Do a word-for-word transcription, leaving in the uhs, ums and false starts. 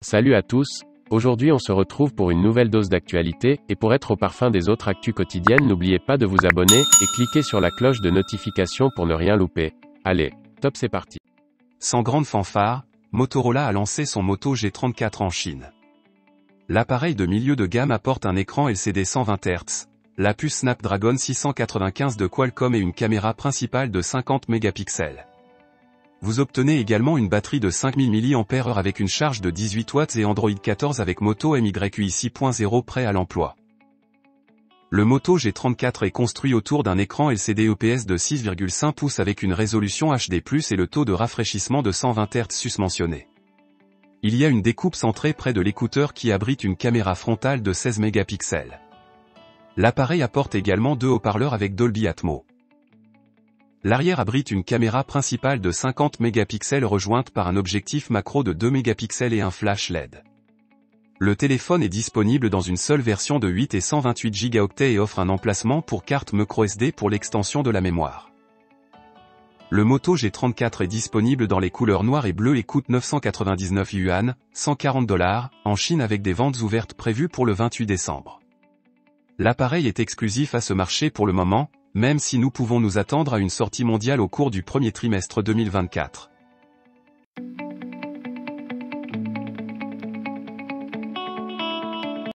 Salut à tous, aujourd'hui on se retrouve pour une nouvelle dose d'actualité, et pour être au parfum des autres actus quotidiennes n'oubliez pas de vous abonner, et cliquez sur la cloche de notification pour ne rien louper. Allez, top c'est parti. Sans grande fanfare, Motorola a lancé son Moto G trente-quatre en Chine. L'appareil de milieu de gamme apporte un écran L C D cent vingt hertz, la puce Snapdragon six cent quatre-vingt-quinze de Qualcomm et une caméra principale de cinquante mégapixels. Vous obtenez également une batterie de cinq mille milliampères heure avec une charge de dix-huit watts et Android quatorze avec Moto M Y U I six point zéro prêt à l'emploi. Le Moto G trente-quatre est construit autour d'un écran L C D I P S de six virgule cinq pouces avec une résolution H D plus, et le taux de rafraîchissement de cent vingt hertz susmentionné. Il y a une découpe centrée près de l'écouteur qui abrite une caméra frontale de seize mégapixels. L'appareil apporte également deux haut-parleurs avec Dolby Atmos. L'arrière abrite une caméra principale de cinquante mégapixels rejointe par un objectif macro de deux mégapixels et un flash L E D. Le téléphone est disponible dans une seule version de huit et cent vingt-huit gigaoctets et offre un emplacement pour carte microSD pour l'extension de la mémoire. Le Moto G trente-quatre est disponible dans les couleurs noir et bleu et coûte neuf cent quatre-vingt-dix-neuf yuan, cent quarante dollars, en Chine avec des ventes ouvertes prévues pour le vingt-huit décembre. L'appareil est exclusif à ce marché pour le moment, même si nous pouvons nous attendre à une sortie mondiale au cours du premier trimestre deux mille vingt-quatre.